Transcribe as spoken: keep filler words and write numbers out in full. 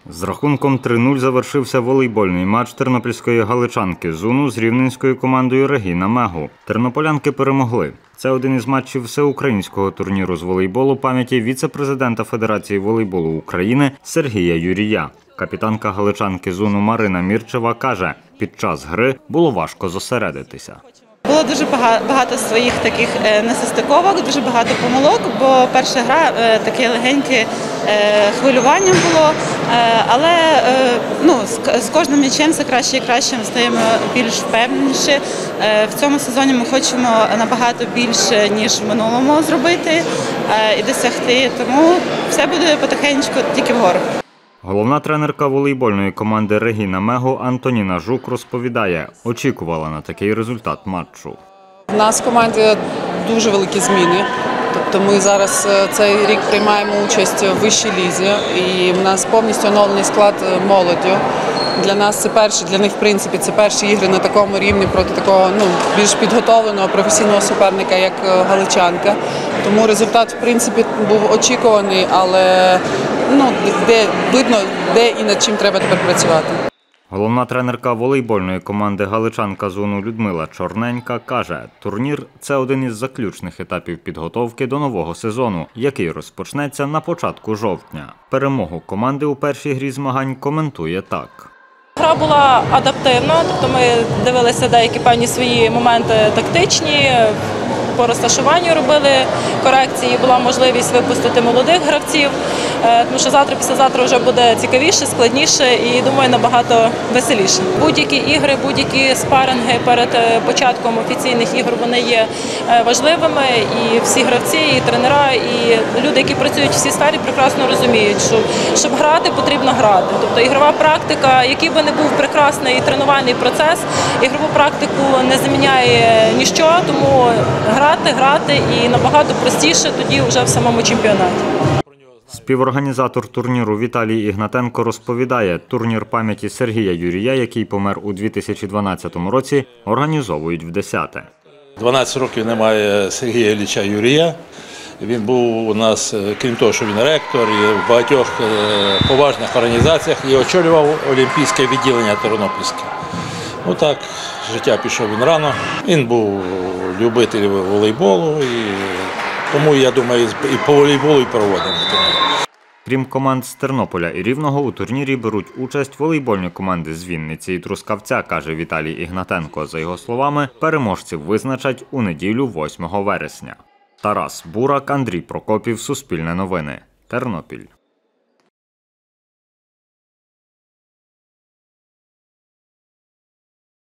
З рахунком три нуль завершився волейбольний матч тернопільської галичанки «Зуну» з рівненською командою «Регіна Мегу». Тернополянки перемогли. Це один із матчів всеукраїнського турніру з волейболу пам'яті віце-президента Федерації волейболу України Сергія Юрія. Капітанка галичанки «Зуну» Марина Мірчева каже, під час гри було важко зосередитися. Було дуже багато своїх таких несостиковок, дуже багато помилок, бо перша гра таке легеньке хвилювання було, але ну, з кожним м'ячем все краще і краще, ми стаємо більш впевненіші. В цьому сезоні ми хочемо набагато більше, ніж в минулому зробити і досягти, тому все буде потихеньку тільки вгору. Головна тренерка волейбольної команди «Регіна Мегу» Антоніна Жук розповідає, очікувала на такий результат матчу. У нас в команді дуже великі зміни. Тобто ми зараз цей рік приймаємо участь в вищій лізі і в нас повністю оновлений склад молоддю. Для нас це перші, для них в принципі це перші ігри на такому рівні проти такого ну, більш підготовленого професійного суперника, як галичанка. Тому результат в принципі був очікуваний, але ну, де, видно, де і над чим треба тепер працювати. Головна тренерка волейбольної команди галичанка «Зуну» Людмила Чорненька каже, турнір – це один із заключних етапів підготовки до нового сезону, який розпочнеться на початку жовтня. Перемогу команди у першій грі змагань коментує так. Гра була адаптивна, тобто ми дивилися деякі певні свої моменти тактичні, по розташуванню робили корекції, була можливість випустити молодих гравців, тому що завтра, післязавтра вже буде цікавіше, складніше і, думаю, набагато веселіше. Будь-які ігри, будь-які спаринги перед початком офіційних ігор, вони є важливими, і всі гравці, і тренера, і люди, які працюють в цій сфері, прекрасно розуміють, що щоб грати, потрібно грати. Тобто ігрова практика, який би не був прекрасний тренувальний процес, ігрову практику не заміняє ніщо, тому грати, грати і набагато простіше тоді вже в самому чемпіонаті. Співорганізатор турніру Віталій Ігнатенко розповідає, турнір пам'яті Сергія Юрія, який помер у дві тисячі дванадцятому році, організовують вдесяте. дванадцять років немає Сергія Ілліча Юрія. Він був у нас, крім того, що він ректор, і в багатьох поважних організаціях і очолював олімпійське відділення тернопільське. Ну так, життя пішов він рано. Він був любитель волейболу, і тому, я думаю, і по волейболу і проводимо. Крім команд з Тернополя і Рівного, у турнірі беруть участь волейбольні команди з Вінниці і Трускавця, каже Віталій Ігнатенко. За його словами, переможців визначать у неділю восьмого вересня. Тарас Бурак, Андрій Прокопів, Суспільне новини, Тернопіль.